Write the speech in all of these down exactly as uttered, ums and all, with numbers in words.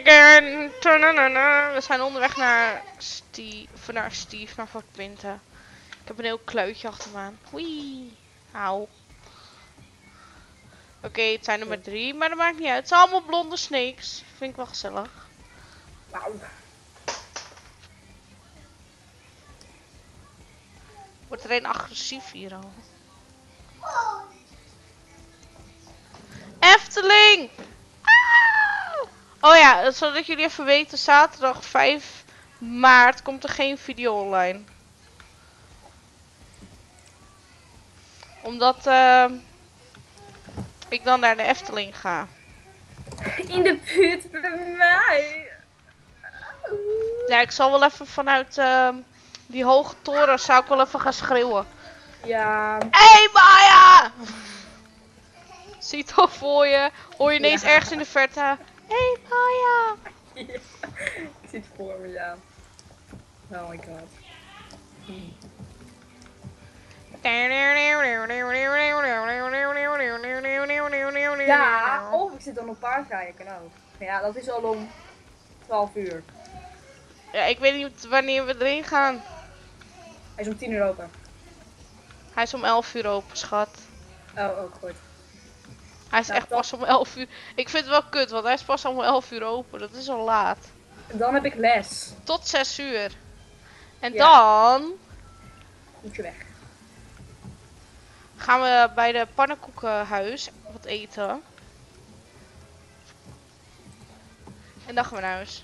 again. We zijn onderweg naar Steve, naar Steve, naar Fort Pinten. Ik heb een heel kluitje achter me aan. Wee. Auw. Oké, okay, het zijn er maar drie, maar dat maakt niet uit. Het zijn allemaal blonde snakes. Vind ik wel gezellig. Wauw. Wordt er een agressief hier al. Efteling! Ah! Oh ja, zodat jullie even weten, zaterdag vijf maart komt er geen video online. Omdat uh, ik dan naar de Efteling ga. In de buurt bij mij. Ja, ik zal wel even vanuit uh, die hoge toren zou ik wel even gaan schreeuwen. Ja. Hey Maya! Zie het al voor je. Hoor je ineens ja. ergens in de verte. Hey Maya! Ja. Ik zie het voor me, ja. Oh my god. Hm. Ja, of ik zit dan op paardrijden, kan ook. Ja, dat is al om twaalf uur. Ja, ik weet niet wanneer we erin gaan. Hij is om tien uur open. Hij is om elf uur open, schat. Oh, ook goed. Hij is nou, echt pas om elf uur. Ik vind het wel kut, want hij is pas om elf uur open. Dat is al laat. Dan heb ik les. Tot zes uur. En ja. dan... Moet je weg. Gaan we bij de pannenkoekenhuis wat eten. En dan gaan we naar huis.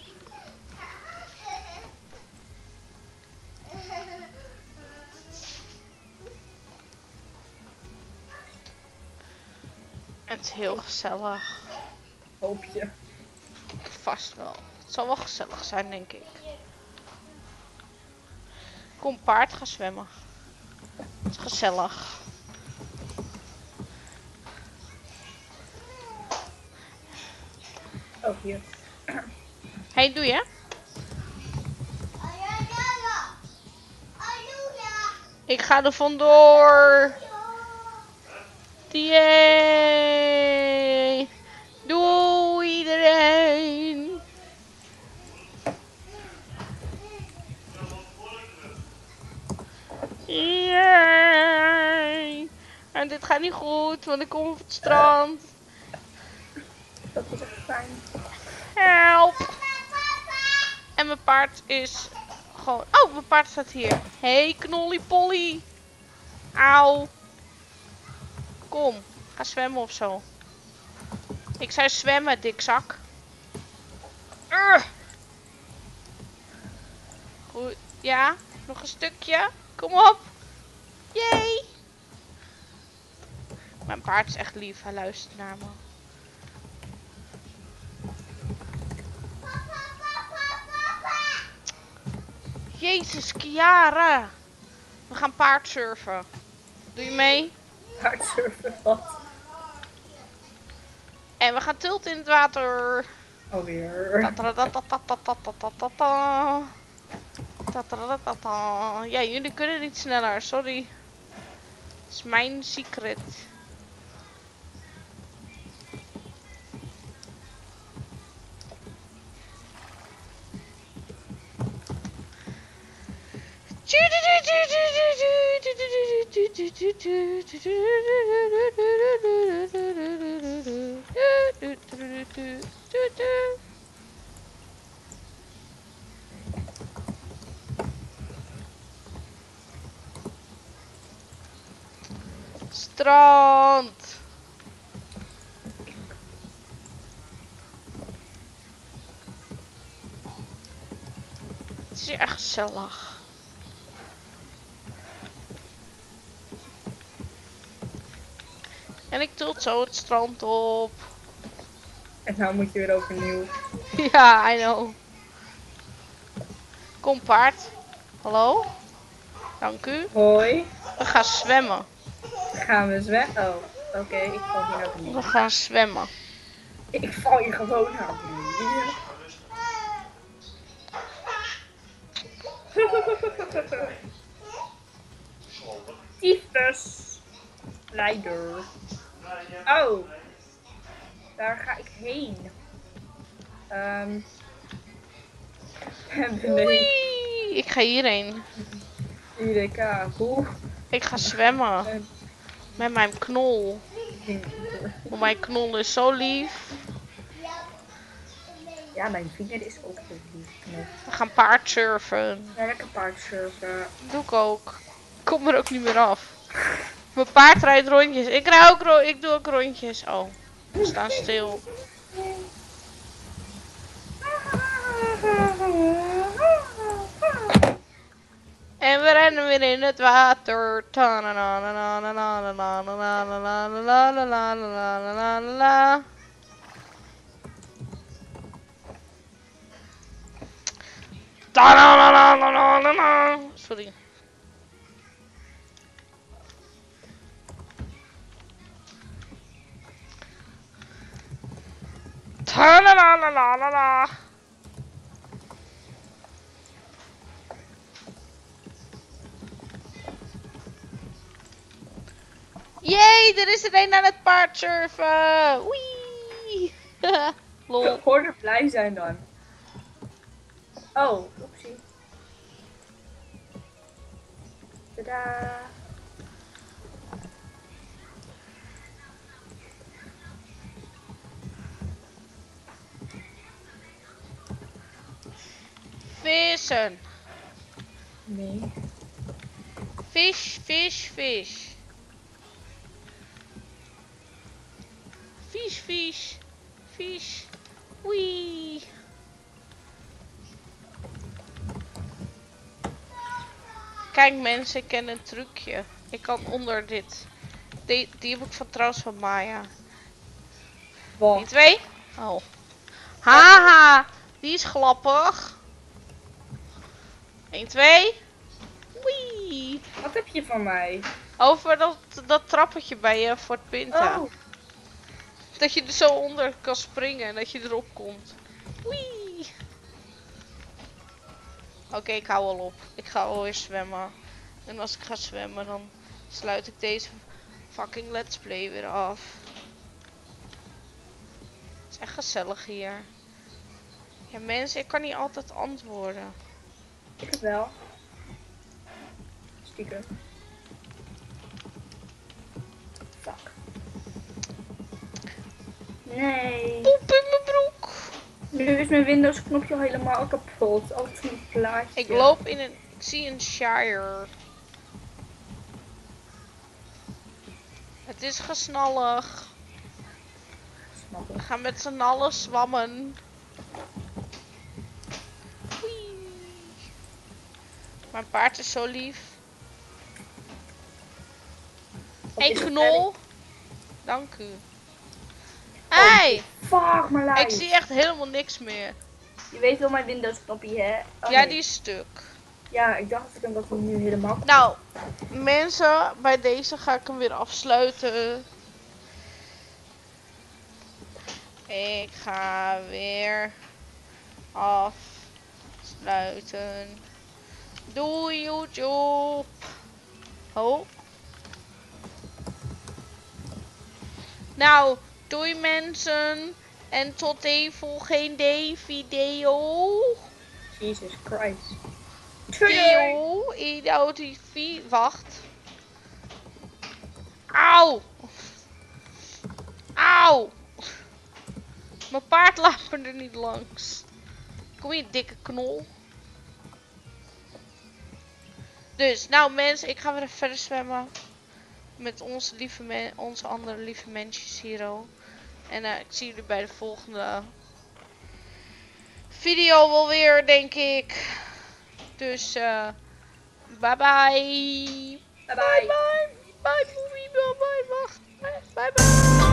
Het is heel gezellig. Hoop je. Vast wel. Het zal wel gezellig zijn, denk ik. Kom paard gaan zwemmen. Het is gezellig. Oh, hier. Hey, doe je? Ik ga er vandoor. Yay. Doei iedereen. Yay. En dit gaat niet goed, want ik kom op het strand. Dat is echt fijn. Help. En mijn paard is gewoon... Oh, mijn paard staat hier. Hey, knolly polly. Auw. Kom, ga zwemmen of zo. Ik zei zwemmen, dikzak. Uh. Goed, ja, nog een stukje. Kom op. Yay. Mijn paard is echt lief, hij luistert naar me. Jezus, Kiara. We gaan paardsurfen. Doe je mee? Paardsurfen, wat? En we gaan tilten in het water. Alweer. Ja, jullie kunnen niet sneller, sorry. Het is mijn secret. Strand. Het is hier echt gezellig. En ik tilt zo het strand op. En nou moet je weer overnieuw. Ja, I know. Kom paard. Hallo? Dank u. Hoi. We gaan zwemmen. Gaan we zwemmen? Oh, oké. Okay. Ik val hier naar beneden. We gaan zwemmen. Ik val hier gewoon naar beneden. Tyfus. Leider. Oh. Daar ga ik heen. Um, nee. Wee! Ik ga hierheen. I D K. Hoe? Ik ga zwemmen. Uh, Met mijn knol. Want mijn knol is zo lief. ja, mijn vinger is ook heel lief. Nee. We gaan paardsurfen. Ja, lekker paardsurfen. Doe ik ook. Ik kom er ook niet meer af. Mijn paard rijdt rondjes. Ik, rij ook ro ik doe ook rondjes. Oh, we staan stil. En we rennen weer in het water. Sorry. Ta-la-la-la-la-la-la. Jee, er is er een aan het paardsurfen. Wee. Lol. Ik hoor er blij zijn dan. Oh, oepsie. Tadaa. Vissen. Nee. Vis, vis, vis. Vis, vis. Vis. Wee. Kijk mensen, ik ken een trucje. Ik kan onder dit. Die, die heb ik van trouwens van Maya. Die Wat? twee? Oh. Haha, die is grappig. één, twee. Wee. Wat heb je van mij? Over dat, dat trappetje bij je voor het pinten. Oh. Dat je er zo onder kan springen en dat je erop komt. Wee. Oké, okay, ik hou al op. Ik ga alweer zwemmen. En als ik ga zwemmen, dan sluit ik deze fucking let's play weer af. Het is echt gezellig hier. Ja mensen, ik kan niet altijd antwoorden. Ik heb wel. Stiekem. Fuck. Nee. Poep in mijn broek. Nu is mijn Windows knopje al helemaal kapot. Altijd zo'n plaatje. Ik loop in een... Ik zie een Shire. Het is gesnallig. We gaan met z'n allen zwammen. Wee. Mijn paard is zo lief. Wat Hey is het knol. Dank u. Hey! Fuck, maar lijf. Ik zie echt helemaal niks meer. Je weet wel mijn Windows knopje, hè? Oh, Ja, nee. die is stuk. Ja, ik dacht dat ik hem dat nu helemaal... Nou, mensen, bij deze ga ik hem weer afsluiten. Ik ga weer afsluiten. Doei YouTube. Oh. Nou, doei mensen. En tot de volgende video. Jesus Christ. Video. Ido T V. Wacht. Auw. Auw. Mijn paard laat me er niet langs. Kom hier, dikke knol. Dus, nou mensen, ik ga weer verder zwemmen. Met onze, lieve men onze andere lieve mensjes hier. En uh, ik zie jullie bij de volgende video wel weer, denk ik. Dus, uh, bye bye. Bye bye. Bye bye. Bye bye. Bye bye. Wacht. Bye bye.